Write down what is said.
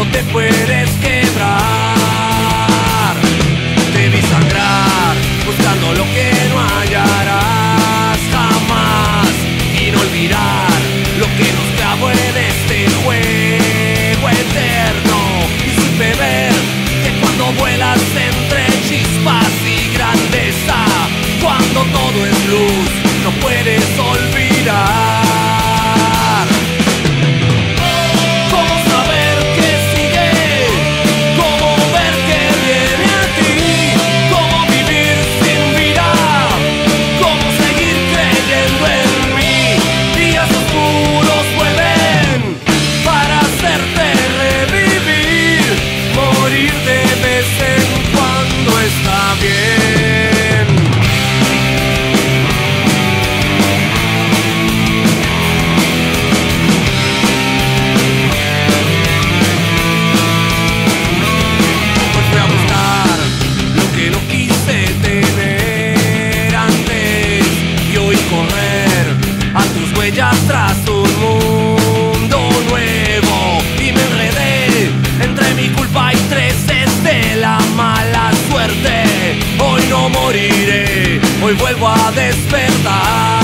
no te puedes quebrar. Te vi sangrar buscando lo que no hallarás jamás, y no olvidar lo que nos clavó en este juego eterno. Y supe ver que cuando vuelas entre chispas y grandeza, cuando todo es luz, no puedes olvidar. ¿Cómo saber qué sigue? ¿Cómo ver qué viene a ti? ¿Cómo vivir sin vida? ¿Cómo seguir creyendo en mí? Días oscuros vuelven para hacerte revivir. Morir de vez en cuando está bien. Fui a buscar lo que no quise tener antes, y hoy correr a tus huellas tras un mundo nuevo. Y me enredé entre mi culpa y treces de la mala suerte. Hoy no moriré, hoy vuelvo a despertar.